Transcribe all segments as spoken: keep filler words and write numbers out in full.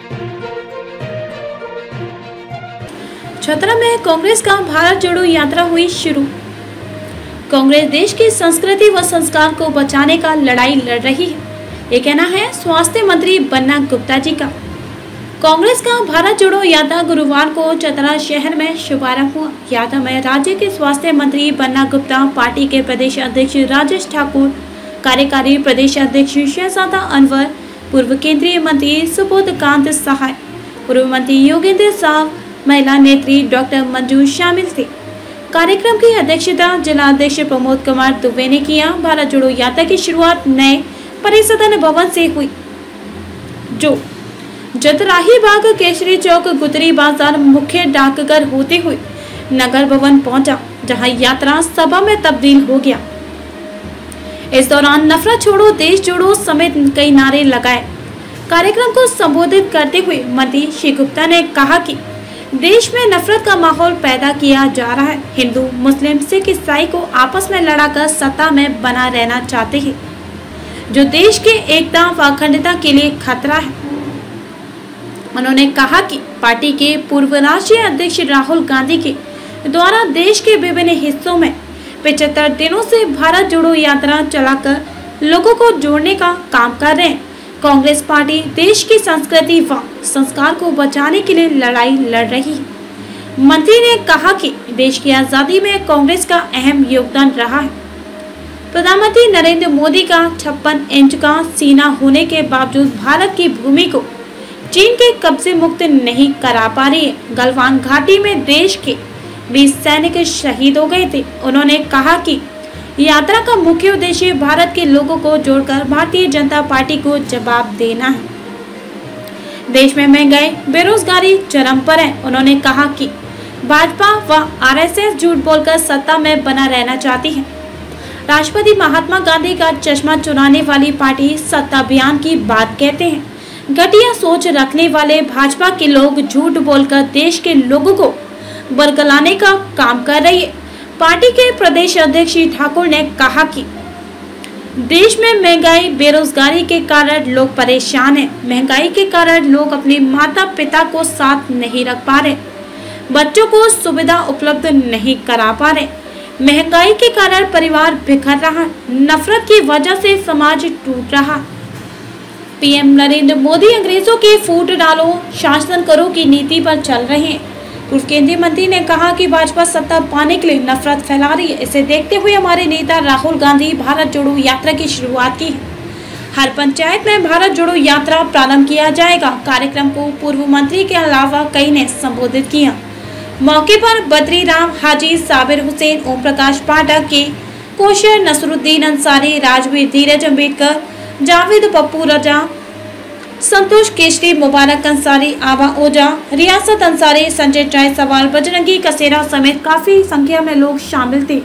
छतरा में कांग्रेस का भारत जोड़ो यात्रा हुई शुरू। कांग्रेस देश की संस्कृति व संस्कार को बचाने का लड़ाई लड़ रही है, ये कहना है स्वास्थ्य मंत्री बन्ना गुप्ता जी का। कांग्रेस का भारत जोड़ो यात्रा गुरुवार को चतरा शहर में शुभारंभ हुआ। यात्रा में राज्य के स्वास्थ्य मंत्री बन्ना गुप्ता, पार्टी के प्रदेश अध्यक्ष राजेश ठाकुर, कार्यकारी प्रदेश अध्यक्ष शहजादा अनवर, पूर्व केंद्रीय मंत्री सुबोध कांत सहाय, पूर्व मंत्री योगेंद्र साहब, महिला नेत्री डॉक्टर मंजू शामिल थे। कार्यक्रम की अध्यक्षता जिला अध्यक्ष प्रमोद कुमार दुबे ने किया। भारत जोड़ो यात्रा की शुरुआत नए परिसदन भवन से हुई, जो जतराही बाग, केसरी चौक, गुदरी बाजार, मुख्य डाकघर होते हुए नगर भवन पहुंचा, जहां यात्रा सभा में तब्दील हो गया। इस दौरान नफरत छोड़ो, देश जोड़ो समेत कई नारे लगाए। कार्यक्रम को संबोधित करते हुए मंत्री श्री गुप्ता ने कहा कि देश में नफरत का माहौल पैदा किया जा रहा है। हिंदू, मुस्लिम, सिख, ईसाई को आपस में लड़ाकर सत्ता में बना रहना चाहते हैं, जो देश के एकता व अखंडता के लिए खतरा है। उन्होंने कहा कि पार्टी के पूर्व राष्ट्रीय अध्यक्ष राहुल गांधी के द्वारा देश के विभिन्न हिस्सों में पचहत्तर दिनों से भारत जोड़ो यात्रा चलाकर लोगों को जोड़ने का काम कर रहे हैं। कांग्रेस पार्टी देश की संस्कृति व संस्कार को बचाने के लिए लड़ाई लड़ रही है। मंत्री ने कहा कि देश की आजादी में कांग्रेस का अहम योगदान रहा है। प्रधानमंत्री नरेंद्र मोदी का छप्पन इंच का सीना होने के बावजूद भारत की भूमि को चीन के कब्जे मुक्त नहीं करा पा रही है। गलवान घाटी में देश के बीस सैनिक शहीद हो गए थे। उन्होंने कहा कि यात्रा का मुख्य उद्देश्य भारत के लोगों को जोड़कर भारतीय जनता पार्टी को जवाब देना है। देश में महंगाई, बेरोजगारी चरम पर है। उन्होंने कहा कि भाजपा व आरएसएस झूठ बोलकर सत्ता में बना रहना चाहती है। राष्ट्रपति महात्मा गांधी का चश्मा चुराने वाली पार्टी सत्ता अभियान की बात कहते हैं। घटिया सोच रखने वाले भाजपा के लोग झूठ बोलकर देश के लोगों को बरगलाने का काम कर रही है। पार्टी के प्रदेश अध्यक्ष ठाकुर ने कहा कि देश में महंगाई, बेरोजगारी के कारण लोग परेशान हैं। महंगाई के कारण लोग अपने माता पिता को साथ नहीं रख पा रहे, बच्चों को सुविधा उपलब्ध नहीं करा पा रहे। महंगाई के कारण परिवार बिखर रहा, नफरत की वजह से समाज टूट रहा। पीएम नरेंद्र मोदी अंग्रेजों के फूट डालो, शासन करो की नीति पर चल रहे हैं। पूर्व केंद्रीय मंत्री ने कहा कि भाजपा सत्ता पाने के लिए नफरत फैला रही है। इसे देखते हुए हमारे नेता राहुल गांधी भारत जोड़ो यात्रा की शुरुआत की है। हर पंचायत में भारत जोड़ो यात्रा प्रारंभ किया जाएगा। कार्यक्रम को पूर्व मंत्री के अलावा कई ने संबोधित किया। मौके पर बद्री राम, हाजी साबिर हुसैन, ओम प्रकाश पाठक के कोशर, नसरुद्दीन अंसारी, राजवीर, धीरज अम्बेडकर, जावेद पप्पू रजा, संतोष केशरी, मुबारक अंसारी, आबा ओझा, रियासत अंसारी, संजय जायसवाल, बजरंगी कसेरा समेत काफी संख्या में लोग शामिल थे।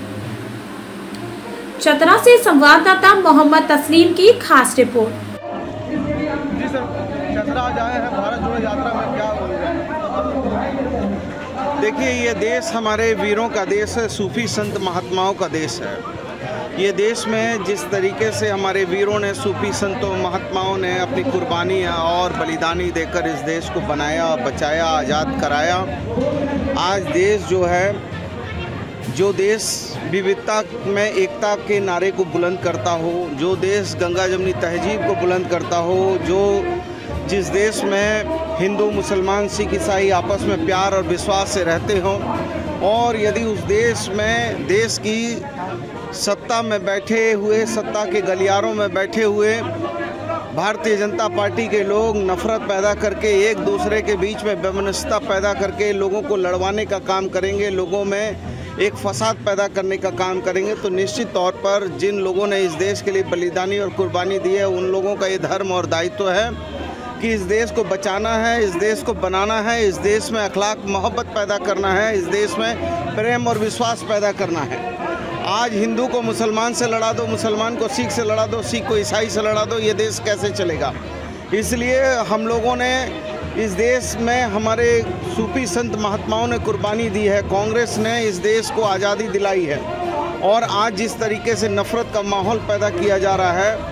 चतरा से संवाददाता मोहम्मद तस्लीम की खास रिपोर्ट। जी सर, चतरा आज आए हैं भारत जोड़ो यात्रा में, क्या बोल रहे हैं? देखिए, ये देश हमारे वीरों का देश है, सूफी संत महात्माओं का देश है। ये देश में जिस तरीके से हमारे वीरों ने, सूफी संतों महात्माओं ने अपनी कुर्बानियाँ और बलिदानी देकर इस देश को बनाया, बचाया, आज़ाद कराया। आज देश जो है, जो देश विविधता में एकता के नारे को बुलंद करता हो, जो देश गंगा जमुनी तहजीब को बुलंद करता हो, जो जिस देश में हिंदू, मुसलमान, सिख, ईसाई आपस में प्यार और विश्वास से रहते हों, और यदि उस देश में देश की सत्ता में बैठे हुए, सत्ता के गलियारों में बैठे हुए भारतीय जनता पार्टी के लोग नफरत पैदा करके, एक दूसरे के बीच में वैमनस्यता पैदा करके लोगों को लड़वाने का काम करेंगे, लोगों में एक फसाद पैदा करने का काम करेंगे, तो निश्चित तौर पर जिन लोगों ने इस देश के लिए बलिदानी और कुर्बानी दी है, उन लोगों का ये धर्म और दायित्व है कि इस देश को बचाना है, इस देश को बनाना है, इस देश में अखलाक मोहब्बत पैदा करना है, इस देश में प्रेम और विश्वास पैदा करना है। आज हिंदू को मुसलमान से लड़ा दो, मुसलमान को सिख से लड़ा दो, सिख को ईसाई से लड़ा दो, ये देश कैसे चलेगा? इसलिए हम लोगों ने इस देश में हमारे सूफी संत महात्माओं ने कुर्बानी दी है, कांग्रेस ने इस देश को आज़ादी दिलाई है, और आज जिस तरीके से नफ़रत का माहौल पैदा किया जा रहा है,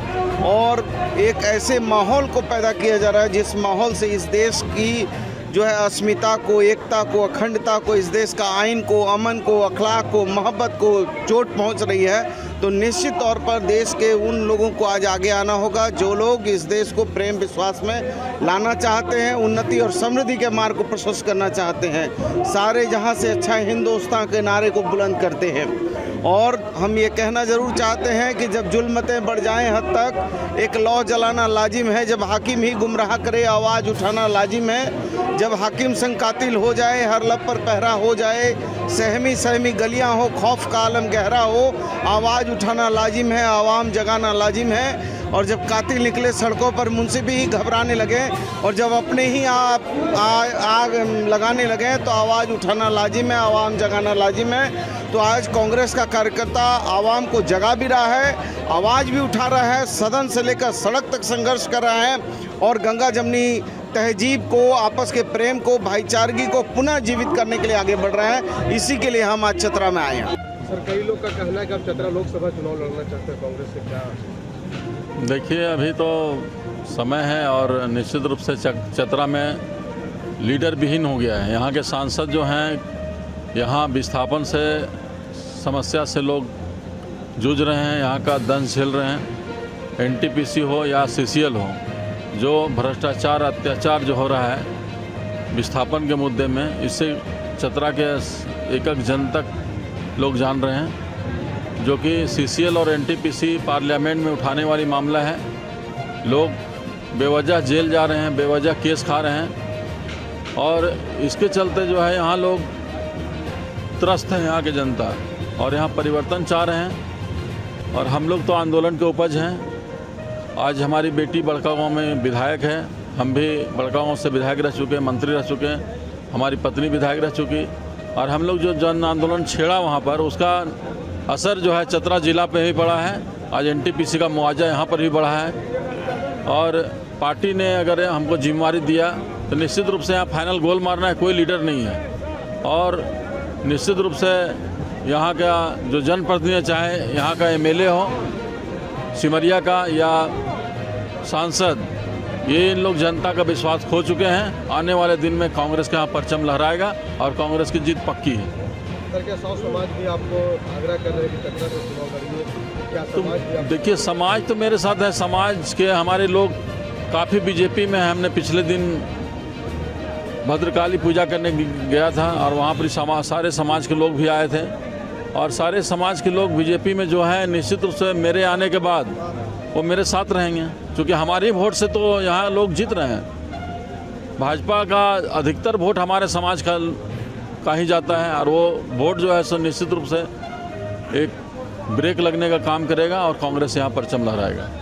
और एक ऐसे माहौल को पैदा किया जा रहा है जिस माहौल से इस देश की जो है अस्मिता को, एकता को, अखंडता को, इस देश का आइन को, अमन को, अखलाक को, मोहब्बत को चोट पहुंच रही है। तो निश्चित तौर पर देश के उन लोगों को आज आगे आना होगा जो लोग इस देश को प्रेम विश्वास में लाना चाहते हैं, उन्नति और समृद्धि के मार्ग को प्रशस्त करना चाहते हैं, सारे जहां से अच्छा हिंदुस्तान के नारे को बुलंद करते हैं। और हम ये कहना ज़रूर चाहते हैं कि जब जुल्मतें बढ़ जाएं हद तक, एक लौ जलाना लाजिम है। जब हाकिम ही गुमराह करे, आवाज़ उठाना लाजिम है। जब हाकिम संग कातिल हो जाए, हर लब पर पहरा हो जाए, सहमी सहमी गलियां हो, खौफ का आलम गहरा हो, आवाज़ उठाना लाजिम है, आवाम जगाना लाजिम है। और जब कातिल निकले सड़कों पर, मुंसिफी ही घबराने लगे और जब अपने ही आप आग लगाने लगे तो आवाज़ उठाना लाजिम है, आवाम जगाना लाजिम है। तो आज कांग्रेस का कार्यकर्ता आवाम को जगा भी रहा है, आवाज़ भी उठा रहा है, सदन से लेकर सड़क तक संघर्ष कर रहा है और गंगा जमनी तहजीब को, आपस के प्रेम को, भाईचारगी को पुनः जीवित करने के लिए आगे बढ़ रहा है। इसी के लिए हम आज चतरा में आए हैं। सर, कई लोग का कहना है कि आप चतरा लोकसभा चुनाव लड़ना चाहते हैं कांग्रेस से, क्या? देखिए, अभी तो समय है और निश्चित रूप से चतरा में लीडर विहीन हो गया है। यहाँ के सांसद जो हैं, यहाँ विस्थापन से समस्या से लोग जूझ रहे हैं, यहाँ का दंश झेल रहे हैं। एनटीपीसी हो या सीसीएल हो, जो भ्रष्टाचार अत्याचार जो हो रहा है विस्थापन के मुद्दे में, इससे चतरा के एक एक जन तक लोग जान रहे हैं। जो कि सीसीएल और एनटीपीसी पार्लियामेंट में उठाने वाली मामला है। लोग बेवजह जेल जा रहे हैं, बेवजह केस खा रहे हैं और इसके चलते जो है यहाँ लोग त्रस्त हैं, यहाँ की जनता, और यहाँ परिवर्तन चाह रहे हैं। और हम लोग तो आंदोलन के उपज हैं। आज हमारी बेटी बड़का गाँव में विधायक है, हम भी बड़का गाँव से विधायक रह चुके हैं, मंत्री रह चुके हैं, हमारी पत्नी विधायक रह चुकी। और हम लोग जो जन आंदोलन छेड़ा वहाँ पर, उसका असर जो है चतरा ज़िला पे भी पड़ा है। आज एनटीपीसी का मुआवजा यहाँ पर भी बढ़ा है और पार्टी ने अगर हमको जिम्मेवारी दिया तो निश्चित रूप से यहाँ फाइनल गोल मारना है, कोई लीडर नहीं है। और निश्चित रूप से यहाँ का जो जनप्रतिनिधि, चाहे यहाँ का एमएलए हो सिमरिया का या सांसद, ये इन लोग जनता का विश्वास खो चुके हैं। आने वाले दिन में कांग्रेस का यहाँ परचम लहराएगा और कांग्रेस की जीत पक्की है। सर, क्या साव समाज भी आपको आग्रह कर रहे हैं कि चतरा से चुनाव लड़िए? क्या समाज भी आप... देखिए, समाज तो मेरे साथ है। समाज के हमारे लोग काफ़ी बीजेपी में, हमने पिछले दिन भद्रकाली पूजा करने गया था और वहाँ पर समाज, सारे समाज के लोग भी आए थे और सारे समाज के लोग बीजेपी में जो है निश्चित रूप से मेरे आने के बाद वो मेरे साथ रहेंगे, क्योंकि हमारे वोट से तो यहाँ लोग जीत रहे हैं। भाजपा का अधिकतर वोट हमारे समाज का का ही जाता है और वो वोट जो है सो निश्चित रूप से एक ब्रेक लगने का काम करेगा और कांग्रेस यहाँ परचम लहराएगा।